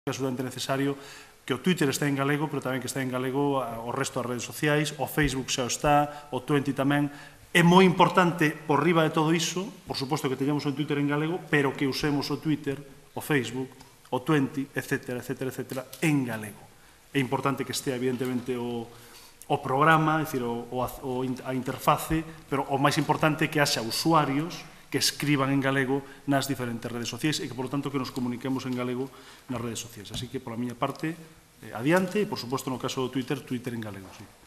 absolutamente necesario que o Twitter este en galego, pero tamén que este en galego o resto das redes sociais, o Facebook xa o está, o Twenty tamén. É moi importante, por riba de todo iso, por suposto que teñamos o Twitter en galego, pero que usemos o Twitter, o Facebook, o Twenty, etc., en galego. É importante que estea, evidentemente, o programa, é dicir, a interface, pero o máis importante é que haxa usuarios que escriban en galego nas diferentes redes sociais e que, por lo tanto, que nos comuniquemos en galego nas redes sociais. Así que, pola miña parte, adiante, e, por suposto, no caso do Twitter, Twitter en galego. Sí.